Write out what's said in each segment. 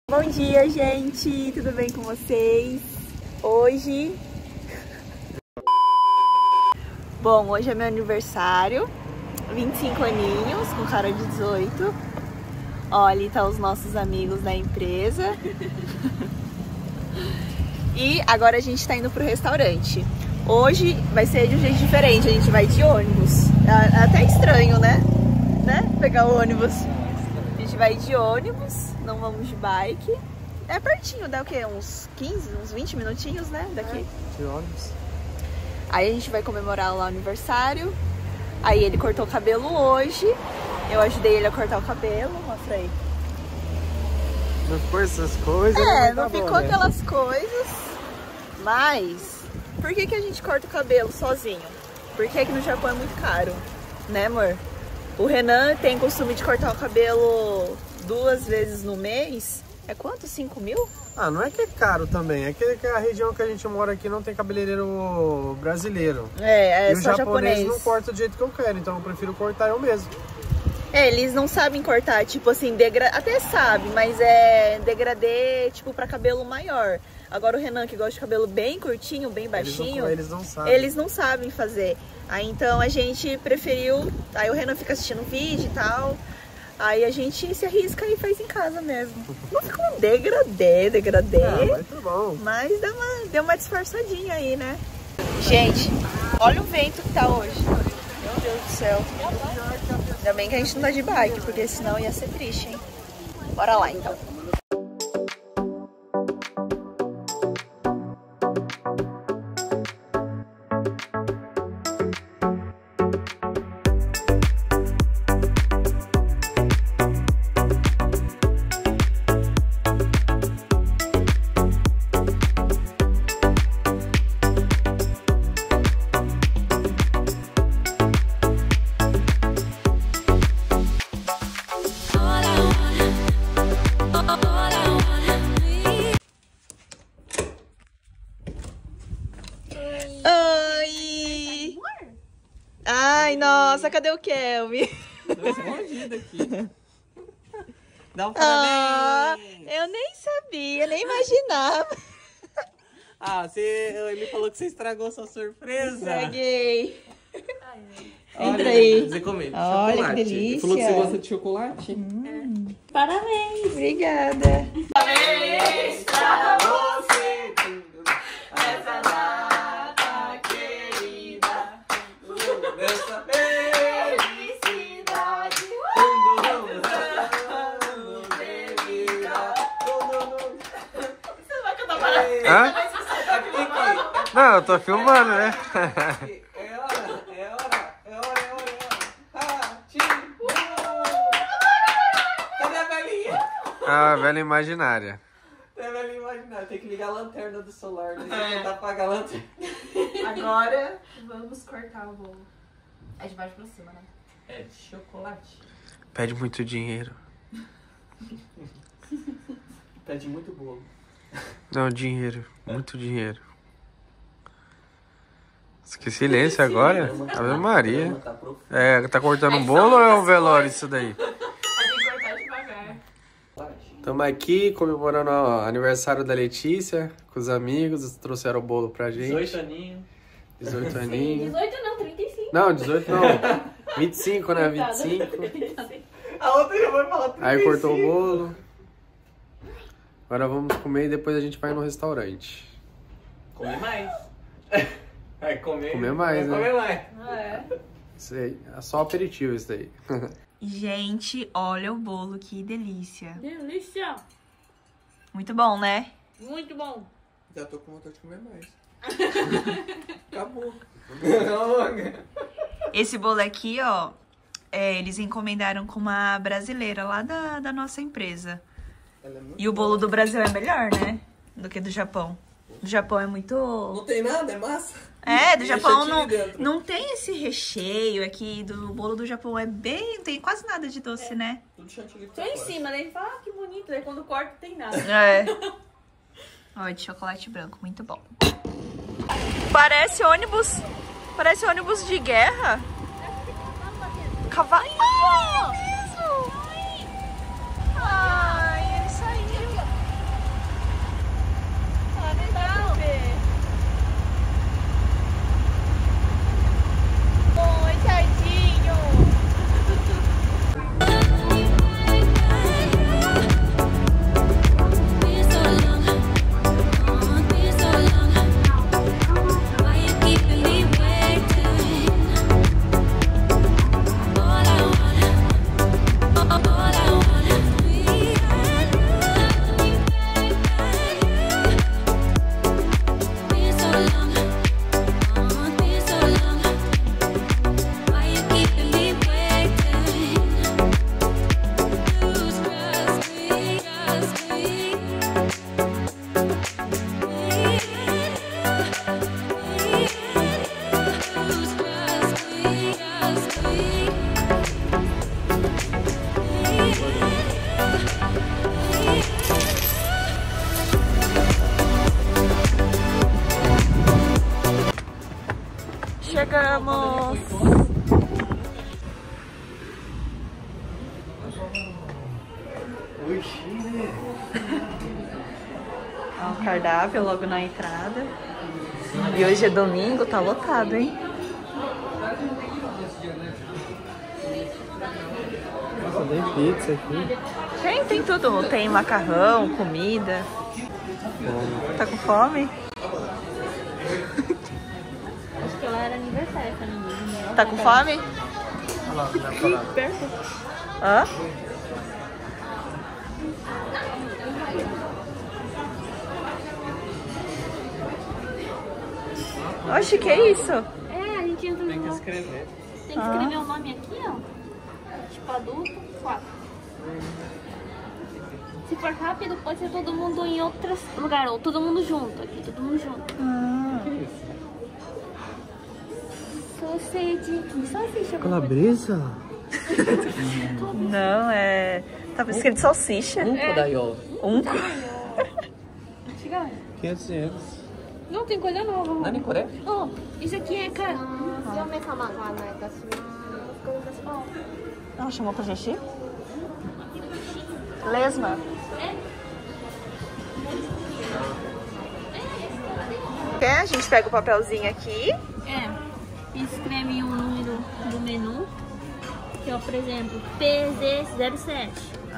Bom dia, gente! Tudo bem com vocês? Hoje é meu aniversário, 25 aninhos, com cara de 18. Ó, ali tá os nossos amigos da empresa. E agora a gente tá indo pro restaurante. Hoje vai ser de um jeito diferente, a gente vai de ônibus. É até estranho, né? Pegar o ônibus. A gente vai de ônibus, não vamos de bike. É pertinho, dá o quê? Uns 15, uns 20 minutinhos, né? Daqui. De ônibus. Aí a gente vai comemorar lá o aniversário. Aí ele cortou o cabelo hoje. Eu ajudei ele a cortar o cabelo. Mostra aí. Não ficou essas coisas? Não ficou aquelas coisas. Mas, por que a gente corta o cabelo sozinho? Porque aqui no Japão é muito caro, né, amor? O Renan tem costume de cortar o cabelo 2 vezes no mês. É quanto? 5 mil? Ah, não é que é caro também. É que a região que a gente mora aqui não tem cabeleireiro brasileiro. É e o só japonês não corta do jeito que eu quero, então eu prefiro cortar eu mesmo. Eles não sabem cortar, tipo assim, até sabe, mas é degradê, tipo, pra cabelo maior. Agora o Renan, que gosta de cabelo bem curtinho, bem baixinho, eles não sabem. Eles não sabem fazer. Aí então a gente preferiu, aí o Renan fica assistindo vídeo e tal, aí a gente se arrisca e faz em casa mesmo. Não ficou um degradê, mas tá bom. Mas deu uma disfarçadinha aí, né? Gente, olha o vento que tá hoje. Meu Deus do céu. Ainda bem que a gente não tá de bike, porque senão ia ser triste, hein? Bora lá, então. Oi! Ai, nossa, cadê o Kelvin? Tô escondido aqui. Dá um parabéns! Eu nem sabia, nem imaginava. Ele falou que você estragou sua surpresa. Estraguei. Olha, Entra aí. Você come Olha chocolate. que delícia. Ele falou que você gosta de chocolate. Parabéns, obrigada. Parabéns pra você nessa data querida. Nessa felicidade. Você vai cantar parabéns? Hã? Não, eu tô filmando, né? É hora. Cadê a velhinha? Ah, velha imaginária. Deve imaginar, tem que ligar a lanterna do celular, né? Você tentar apagar a lanterna. Agora vamos cortar o bolo. É de baixo pra cima, né? É de chocolate. Pede muito dinheiro. Pede muito bolo. Não, dinheiro. Muito dinheiro. Que silêncio agora. Ave Maria. Tá profundo. Tá cortando um bolo ou é um velório isso daí? Tem que cortar devagar. Estamos aqui comemorando o aniversário da Letícia com os amigos. Trouxeram o bolo pra gente. 18 aninhos. 18 aninhos. 18 não, 35. Não, 18 não. 25, né? 25. A outra já vai falar 35. Aí cortou o bolo. Agora vamos comer e depois a gente vai no restaurante. Comer mais. Vai comer. Comer mais, né? Comer mais. É. Isso aí, é só aperitivo isso daí. Gente, olha o bolo, que delícia. Delícia. Muito bom, né? Muito bom. Já tô com vontade de comer mais. Acabou. Esse bolo aqui, ó, eles encomendaram com uma brasileira lá da nossa empresa. E o bolo do Brasil é melhor, né? Do que do Japão. Do Japão é muito... Não tem nada, é massa. Do E Japão chantilly dentro. não tem esse recheio aqui. Do bolo do Japão é bem... Não tem quase nada de doce, né? Tudo chantilly Só em cima, né? Ele fala, que bonito. Aí quando corta, tem nada. Ó, de chocolate branco, muito bom. Parece ônibus de guerra. Cavalinho! Ai, ele saiu. Chegamos! Ó, o cardápio logo na entrada. E hoje é domingo, tá lotado, hein? Nossa, tem pizza aqui. Tem tudo. Tem macarrão, comida. Tá com fome? Acho que lá era aniversário, se eu não me engano. Tá com fome? Olha lá, na parada. Perto. Hã? Oxe, que é isso? É, a gente entra Tem que no... escrever. Tem que escrever o nome aqui, ó. Tipo, adulto, 4. Se for rápido, pode ser todo mundo em outro lugar, ou todo mundo junto aqui, todo mundo junto. Salsicha. Calabresa? Não, é... Tava escrito salsicha. Podaiol. Chega. 500 euros. Não, tem coisa nova. Nani Coreia? Oh, isso aqui é cara. Ela chamou pra gente? Lesma. A gente pega o papelzinho aqui. É, escreve o número do menu, que é, por exemplo, PZ07.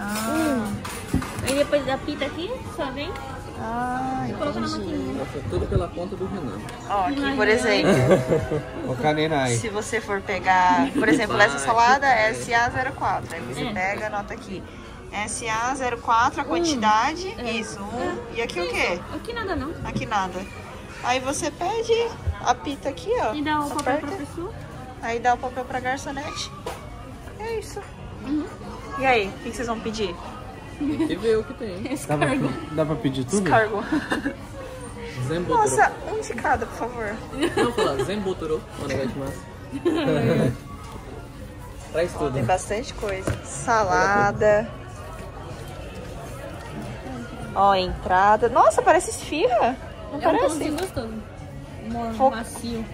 Aí depois da pita aqui, só vem e coloca na maquininha. Nossa, tudo pela conta do Renan. Ó, aqui, por exemplo, O Canenai. se você for pegar, por exemplo, essa salada é SA04. Aí você pega, anota aqui. SA04, a quantidade, isso. E aqui o quê? Aqui nada não. Aqui nada. Aí você pede a pita aqui, ó. E dá o papel aperta, pra pessoa. aí dá o papel pra garçonete. É isso. E aí, o que vocês vão pedir? E vê o que tem. Dá pra pedir tudo? Cargo. Zembotoro. Nossa, um de cada, por favor. Vamos falar, Zembotoro. Onegaishimasu. Traz tudo. Tem bastante coisa. Salada. Ó, entrada. Nossa, parece esfirra. Não É um parece? pãozinho gostoso. Fo- Macio.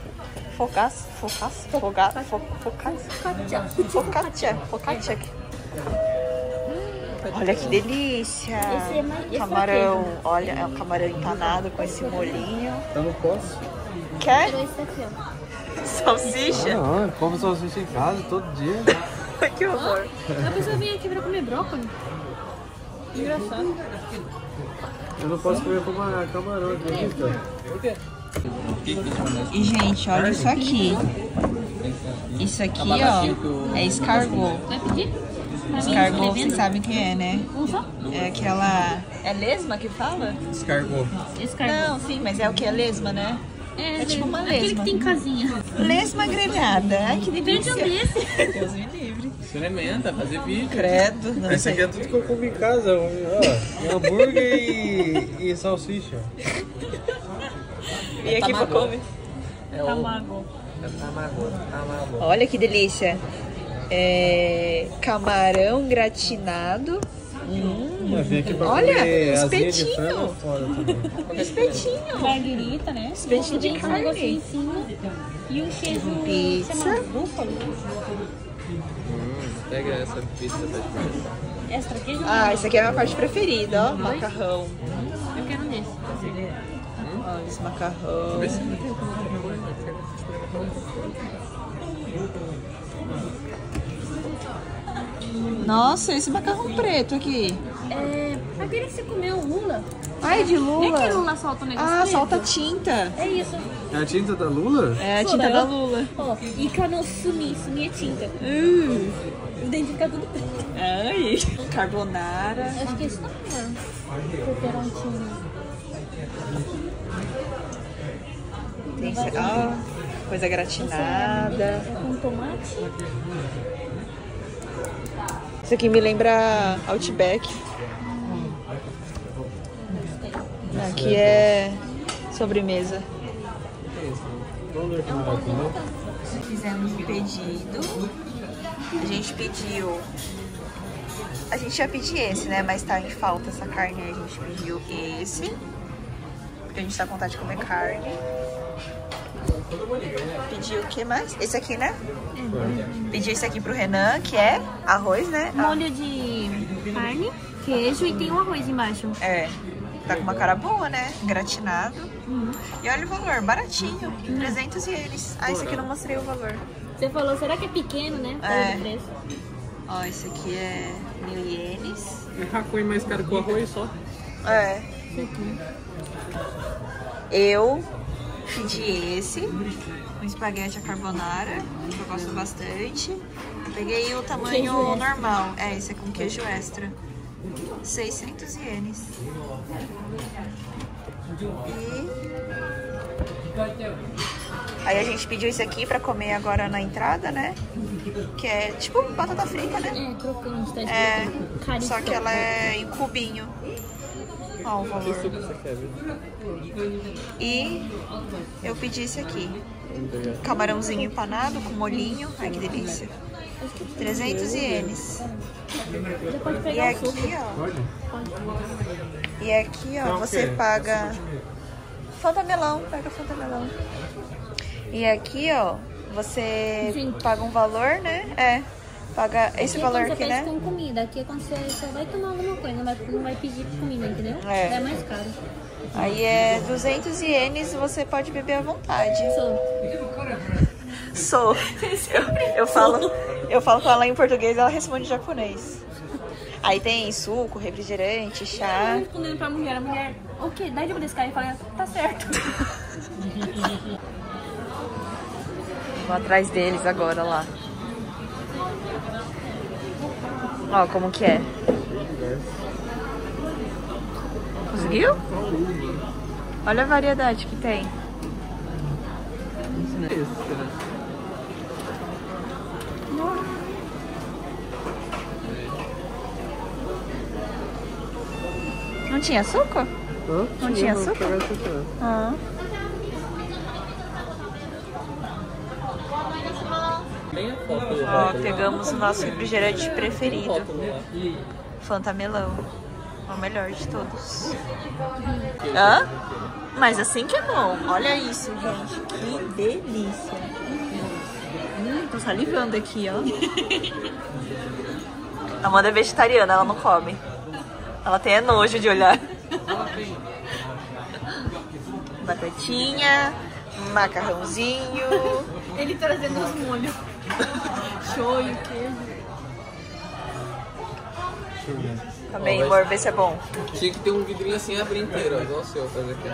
Focaccia. Olha que delícia. Esse é mais- esse é Camarão. Olha, é um camarão empanado com esse molhinho. Eu não posso. Quer? Esse aqui, ó. Salsicha? Não, eu como salsicha em casa todo dia. Que horror. A pessoa vem aqui pra comer brócolis. Engraçado. Eu não posso comer camarão, acredita? Por quê? E, gente, olha isso aqui. Isso aqui, ó, é escargot. Vai pedir? Escargot, vocês sabem o que é, né? Um só? É aquela... É lesma que fala? Escargot. Escargot. Não, sim, mas é o que? É lesma, né? É tipo uma Aquele lesma. que tem casinha. Lesma grelhada. Ai, que delícia. Vende um desse. Deus me livre. Experimenta, fazer vídeo. Credo. Não Esse sei. aqui é tudo que eu como em casa. Ó, hambúrguer e salsicha. E aqui pra comer. É o... Tamago. É tamago. Olha que delícia. É... Camarão gratinado. Eu vim aqui pra Olha, comer asinha de espetinho. frango é foda também. Espetinho. Marguerita, né? Espetinho de Vem com um carne. negocinho em cima. E um queijo Pizza. chama búfalo. Pega essa pizza pra gente. Extra queijo. Ah, essa aqui é a minha parte preferida, ó. Macarrão. Eu quero um desse. Olha esse macarrão. Nossa, esse macarrão preto aqui. É, aquele que você comeu, lula. Ai, de Não é que lula. lula solta um negócio Ah, preto? solta tinta. É isso. É a tinta da Lula? É a Pô, tinta daí, da ó. lula. Ó, e cano sumi é tinta. Os dentes ficam tudo preto. Ai, carbonara. Acho que isso não é pepperoncino. Tem coisa gratinada. Com tomate. Isso aqui me lembra Outback. Aqui é sobremesa. Fizemos um pedido. A gente pediu. A gente ia pedir esse, né? Mas tá em falta essa carne. A gente pediu esse. Porque a gente tá com vontade de comer carne. Pedi o que mais? Esse aqui, né? Pedi esse aqui pro Renan, que é arroz, né? Molho de carne, queijo e tem um arroz embaixo. É. Tá com uma cara boa, né? Gratinado. E olha o valor, baratinho. 300 ienes. Ah, esse aqui eu não mostrei o valor. Você falou, será que é pequeno, né? É. O preço. Ó, esse aqui é 1000 ienes. É racões mais caro que o arroz só. É. Isso aqui. Eu pedi esse, um espaguete à carbonara, que eu gosto bastante. Peguei o tamanho Queijo normal. É, esse é com queijo extra. 600 ienes. Aí a gente pediu isso aqui pra comer agora na entrada, né? Que é tipo batata frita, né? É, crocante, tá É, escrito. Carifão. só que ela é em cubinho. Ó o valor. E eu pedi esse aqui. Camarãozinho empanado com molhinho. Ai, que delícia. 300 ienes. Já pode E pegar o suco. aqui, ó. E aqui, ó, você paga... Fanta melão, pega Fanta melão. E aqui, ó, você Sim. paga um valor, né? É, paga esse Aqui é valor quando aqui, você né? pede com comida. Aqui é quando você só vai tomar alguma coisa, não vai pedir comida, entendeu? É. É mais caro. Aí é 200 ienes, você pode beber à vontade. Sou. Eu falo com ela em português, ela responde em japonês. Aí tem suco, refrigerante, Eu chá. respondendo pra mulher, a mulher, o quê? Dá de desse cara e fala, tá certo. Vou atrás deles agora lá. Ó, como que é. Conseguiu? Olha a variedade que tem. Não tinha açúcar? Não tinha açúcar? Ah. Ó, pegamos o nosso refrigerante preferido. Fanta melão. É o melhor de todos. Hã? Mas assim que é bom. Olha isso, gente. Que delícia. Tô salivando aqui, ó. A Amanda é vegetariana, ela não come. Ela tem nojo de olhar. Batatinha, macarrãozinho. Ele trazendo os molhos. Shoyu, queijo. Tá bem, amor, vê se é bom. Tinha que ter um vidrinho assim abrir inteiro, ó, igual o seu, fazer aqui.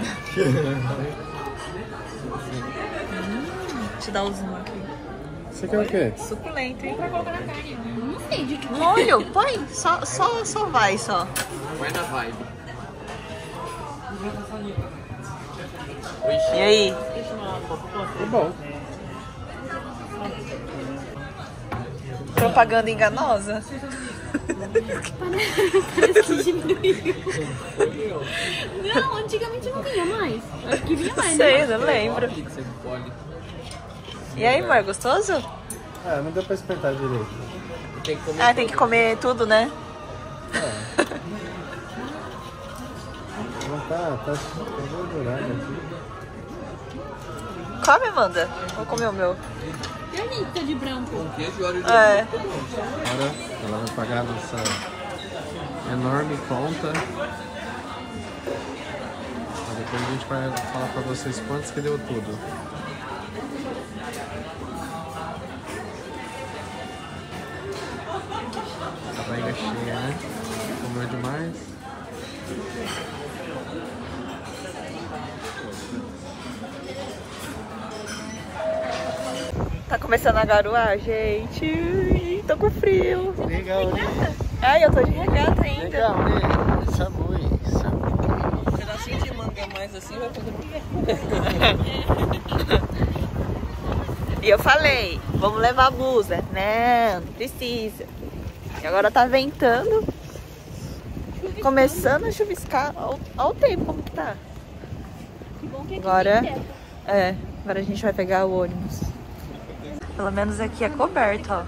Deixa eu dar um zoom aqui. Você quer o quê? Suculento, hein? Pra colocar na carne. Não sei de que. Molho, põe. Só vai, só. Vai na vibe. E aí? Tá bom. Propaganda enganosa? Parece que diminuiu. Não, antigamente não vinha mais. Acho que vinha mais, né? Sei, não lembro. E aí, amor, gostoso? Ah, não deu pra experimentar direito. Tem que comer. Ah, tem que comer tudo, né? Não tá gordurado aqui. Come, Amanda. Vou comer o meu. E a gente tá de branco. Com queijo e óleo de É. Agora ela vai pagar a nossa enorme conta. Depois a gente vai falar pra vocês quantos que deu tudo. A barriga cheia, né? Comeu demais. Tá começando a garoar, gente. Ih, tô com frio. Legal, né? Ai, eu tô de regata ainda. Legal, né? Sabor. Um pedacinho de manga a mais assim vai fazer muito. E eu falei, vamos levar a blusa. Não precisa. E agora tá ventando. Começando a chuviscar. Olha o tempo como que tá. Que bom que aqui Agora, tem teto. agora a gente vai pegar o ônibus. Pelo menos aqui é coberto, ó.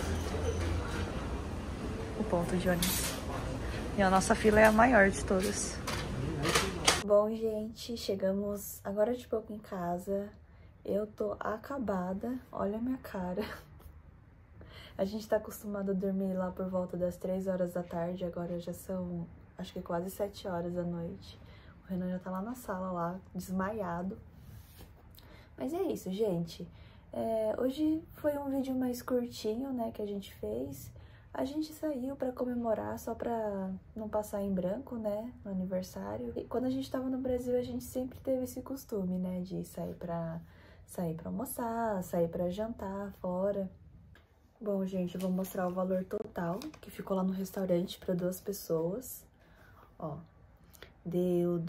O ponto de ônibus. E a nossa fila é a maior de todas. Bom, gente, chegamos agora de pouco em casa. Eu tô acabada, olha a minha cara. A gente tá acostumado a dormir lá por volta das 3 horas da tarde, agora já são, acho que quase 7 horas da noite. O Renan já tá lá na sala, lá, desmaiado. Mas é isso, gente. Hoje foi um vídeo mais curtinho, né, que a gente fez. A gente saiu pra comemorar, só pra não passar em branco, né, no aniversário. E quando a gente tava no Brasil, a gente sempre teve esse costume, né, de sair pra almoçar, sair pra jantar fora. Bom, gente, eu vou mostrar o valor total que ficou lá no restaurante para 2 pessoas. Ó, deu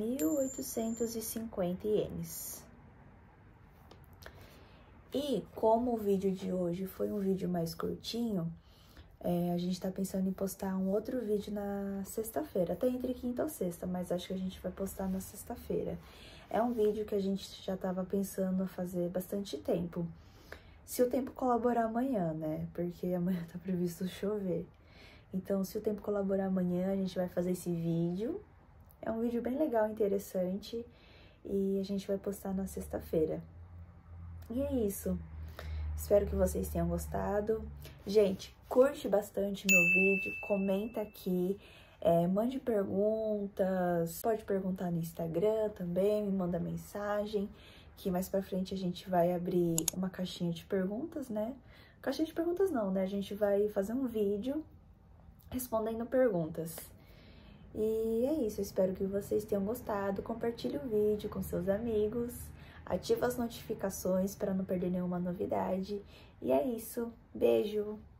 2.850 ienes. E como o vídeo de hoje foi um vídeo mais curtinho, a gente tá pensando em postar um outro vídeo na sexta-feira, até entre quinta ou sexta, mas acho que a gente vai postar na sexta-feira. É um vídeo que a gente já tava pensando fazer bastante tempo. Se o tempo colaborar amanhã, né? Porque amanhã tá previsto chover. Então, se o tempo colaborar amanhã, a gente vai fazer esse vídeo. É um vídeo bem legal, interessante. E a gente vai postar na sexta-feira. E é isso. Espero que vocês tenham gostado. Gente, curte bastante meu vídeo, comenta aqui, mande perguntas. Pode perguntar no Instagram também, me manda mensagem. Que mais pra frente a gente vai abrir uma caixinha de perguntas, né? Caixinha de perguntas não, né? A gente vai fazer um vídeo respondendo perguntas. E é isso, eu espero que vocês tenham gostado. Compartilhe o vídeo com seus amigos. Ativa as notificações para não perder nenhuma novidade. E é isso. Beijo!